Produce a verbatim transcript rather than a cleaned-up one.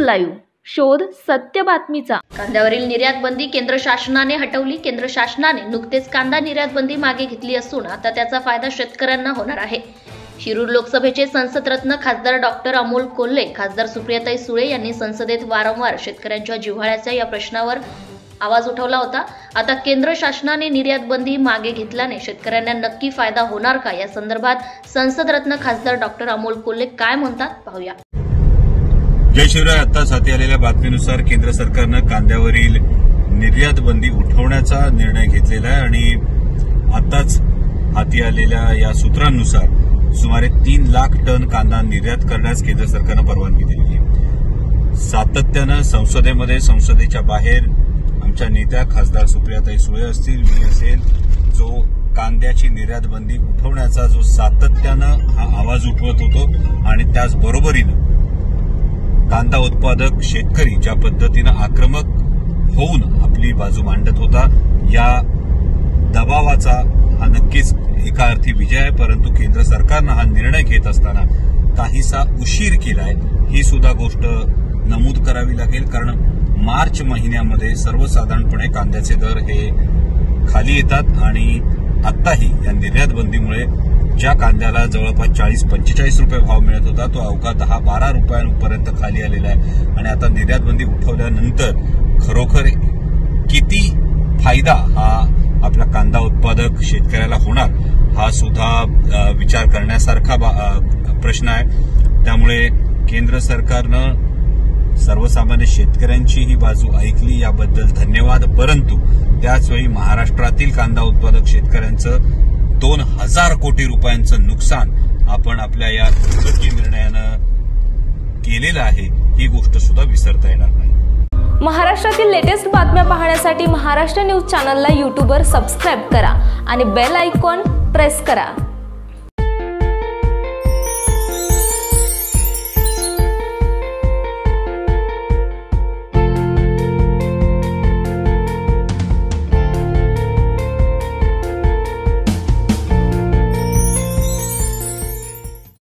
Live, शोध सत्य बातमीचा। कांद्यावरील निर्यात बंदी केंद्र शासनाने हटवली। केंद्र शासनाने नुकतेच कांदा निर्यात बंदी मागे घेतली असून आता त्याचा फायदा शेतकऱ्यांना होणार आहे। शिरूर लोकसभेचे संसदरत्न खासदार डॉक्टर अमोल कोल्हे, खासदार सुप्रियाताई सुळे यांनी संसदेत वारंवार शेतकऱ्यांच्या जिव्हाळ्याच्या या प्रश्नावर आवाज उठवला होता। आता केंद्र शासनाने निर्यात बंदी मागे घेतल्याने शेतकऱ्यांना नक्की फायदा होणार का, या संदर्भात संसदरत्न खासदार डॉक्टर अमोल कोल्हे काय म्हणतात पाहूया। जय शिवराय। आत्ताच हाती आलेल्या बातमीनुसार केंद्र सरकारनं कांद्यावरील निर्यात बंदी उठवण्याचा निर्णय घेतलेला आहे आणि आताच हाती आलेल्या या सूत्रांनुसार सुमारे तीन लाख टन कांदा निर्यात करण्यास केंद्र सरकारनं परवानगी दिली आहे। सातत्यानं संसदेमध्ये, संसदेच्या बाहेर आमच्या नेत्या खासदार सुप्रियाताई सुळे असतील, मी असेल, जो कांद्याची निर्यात बंदी उठवण्याचा जो सातत्यानं हा आवाज उठवत होतो आणि त्याचबरोबरीनं कांदा उत्पादक शेतकरी ज्या पद्धतीनं आक्रमक होऊन आपली बाजू मांडत होता, या दबावाचा हा नक्कीच एका अर्थी विजय आहे। परंतु केंद्र सरकारनं हा निर्णय घेत असताना काहीसा उशीर केलाय, ही सुद्धा गोष्ट नमूद करावी लागेल। कारण मार्च महिन्यामध्ये सर्वसाधारणपणे कांद्याचे दर हे खाली येतात आणि आत्ताही या निर्यात बंदीमुळे ज्या कांद्याला जवळपास चाळीस पंचेचाळीस रुपये भाव मिळत होता तो अवघा दहा बारा रुपयांपर्यंत खाली आलेला आहे आणि आता निर्यात बंदी उठवल्यानंतर खरोखर किती फायदा हा आपला कांदा उत्पादक शेतकऱ्याला होणार, हा सुद्धा विचार करण्यासारखा प्रश्न आहे। त्यामुळे केंद्र सरकारनं सर्वसामान्य शेतकऱ्यांची ही बाजू ऐकली, याबद्दल धन्यवाद। परंतु त्याचवेळी महाराष्ट्रातील कांदा उत्पादक शेतकऱ्यांचं दोन हजार कोटी रुपयांचं नुकसान आपण आपल्या या दुर्दैवी निर्णयानं केलेलं आहे, ही गोष्ट सुद्धा विसरता येणार नाही। महाराष्ट्रातील लेटेस्ट बातम्या पाहण्यासाठी महाराष्ट्र न्यूज चॅनलला यूट्यूबवर सबस्क्राईब करा आणि बेल आयकॉन प्रेस करा।